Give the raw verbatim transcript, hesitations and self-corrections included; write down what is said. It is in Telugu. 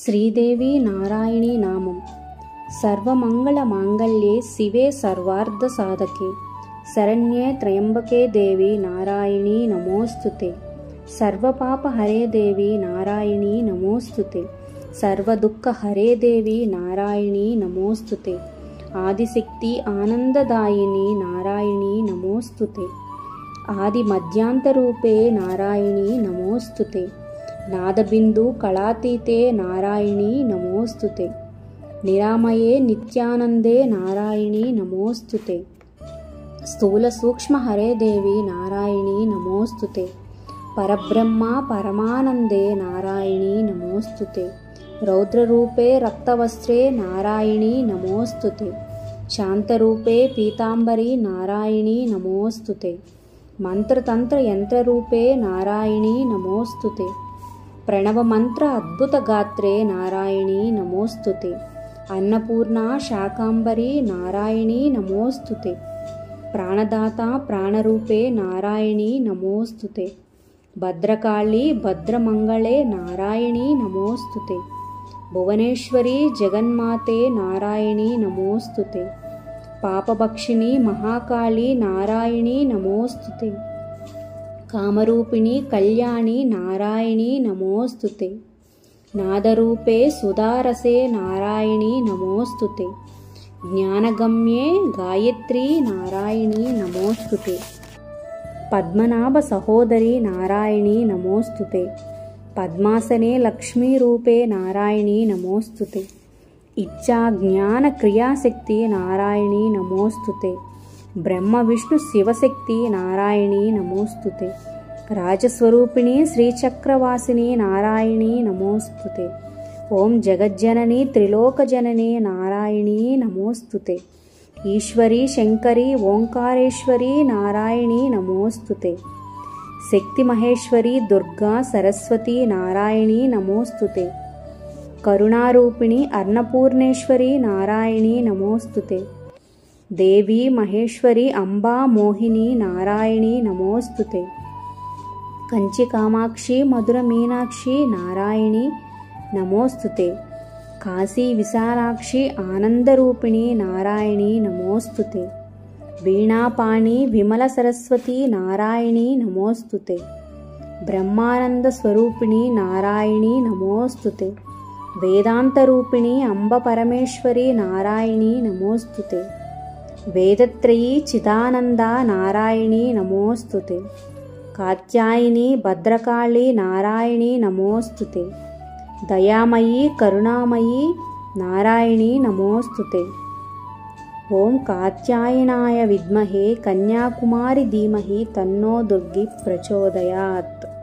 శ్రీదేవి నారాయణీ నామం. సర్వమంగళ మాంగళ్యే శివే సర్వార్థ సాధకే శరణ్యే త్రయంబకే దేవి నారాయణీ నమోస్తుతే. సర్వపాప హరే దేవి నారాయణీ నమోస్తుతే. సర్వదుఃఖ హరే దేవి నారాయణీ నమోస్తుతే. ఆదిశక్తి ఆనందదాయిని నారాయణీ నమోస్తుతే. ఆది మధ్యాంతరూపే నారాయణీ నమోస్తుతే. నాదబిందు కళాతీతే నారాయణీ నమోస్తుతే. నిరామయే నిత్యానందే నారాయణీ నమోస్తుతే. స్థూల సూక్ష్మ హరే దేవి నారాయణీ నమోస్తుతే. పరబ్రహ్మ పరమానందే నారాయణీ నమోస్తుతే. రౌద్రరూపే రక్తవస్త్రే నారాయణీ నమోస్తుతే. శాంతరూపే పీతాంబరీ నారాయణీ నమోస్తుతే. మంత్రతంత్ర యంత్రరూపే నారాయణీ నమోస్తుతే. ప్రణవమంత్ర అద్భుత గాత్రే నారాయణీ నమోస్తుతే. అన్నపూర్ణ శాకాంబరీ నారాయణీ నమోస్తుతే. ప్రాణదాత ప్రాణరూపే నారాయణీ నమోస్తుతే. భద్రకాళీ భద్రమంగళే నారాయణీ నమోస్తుతే. భువనేశ్వరీ జగన్మాతే నారాయణీ నమోస్తుతే. పాపభక్షిణి మహాకాళీ నారాయణీ నమోస్తుతే. కామరూపిణి కళ్యాణి నారాయణీ నమోస్తుతే. నాదరూపే సుధారసే నారాయణీ నమోస్తుతే. జ్ఞానగమ్యే గాయత్రీ నారాయణీ నమోస్తుతే. పద్మనాభ సహోదరి నారాయణీ నమోస్తుతే. పద్మాసనే లక్ష్మీరూపే నారాయణీ నమోస్తుతే. ఇచ్చా జ్ఞాన క్రియాశక్తి నారాయణీ నమోస్తుతే. బ్రహ్మ విష్ణు శివశక్తి నారాయణీ నమోస్తుతే. రాజస్వరూపిణి శ్రీచక్రవాసిని నారాయణీ నమోస్తుతే. ఓం జగజ్జనని త్రిలోకజనని నారాయణీ నమోస్తుతే. ఈశ్వరీ శంకరి ఓంకారేశ్వరీ నారాయణీ నమోస్తుతే. శక్తి మహేశ్వరి దుర్గా సరస్వతి నారాయణీ నమోస్తుతే. కరుణారూపిణి అన్నపూర్ణేశ్వరి నారాయణీ నమోస్తుతే. దేవి మహేశ్వరి అంబా మోహిని నారాయణీ నమోస్తుతే. కంచి కామాక్షి మధుర మీనాక్షి నారాయణీ నమోస్తుతే. కాశీ విశాలాక్షి ఆనందరూపిణి నారాయణీ నమోస్తుతే. వీణాపాణి విమల సరస్వతి నారాయణీ నమోస్తుతే. బ్రహ్మానంద స్వరూపిణి నారాయణీ నమోస్తుతే. వేదాంతరూపిణి అంబ పరమేశ్వరి నారాయణీ నమోస్తుతే. వేదత్రయీ చిదానంద నారాయణీ నమోస్తుతే. కాత్యాయిని భద్రకాళి నారాయణీ నమోస్తుతే. దయామయీ కరుణామయీ నారాయణీ నమోస్తుతే. ఓం కాత్యాయనాయ విద్మహే కన్యాకుమారి ధీమహి తన్నో దుర్గి ప్రచోదయాత్.